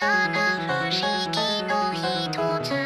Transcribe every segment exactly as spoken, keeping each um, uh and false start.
七不思議の一つ。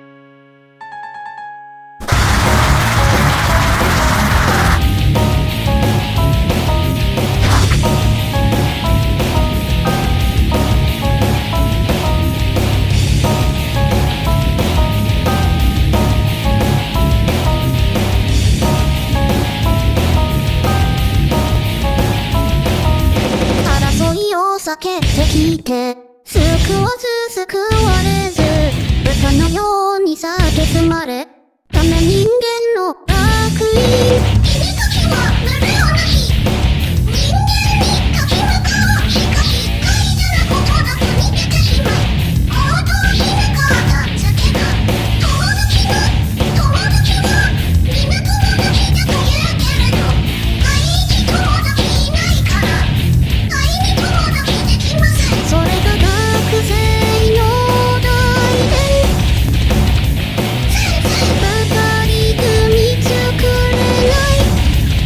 争いを避けてきて救わず救われず豚のように蔑まれため人間の悪意。君たちは胸をなし人間に立ち向かう。しかし大事なことだと逃げてしまい行動しなかっただけだ。友達は友達はみんな友達だと言うけれど第一友達いないから第二友達できません。それが学生の大変。全然二人組作れない。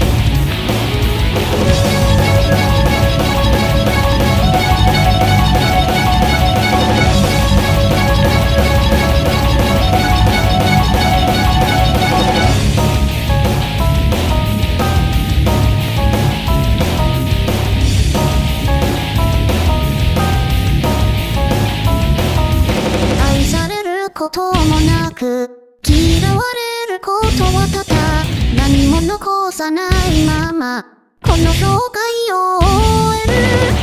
愛されることもなく嫌われることはただ何も残さないままこの生涯を終える。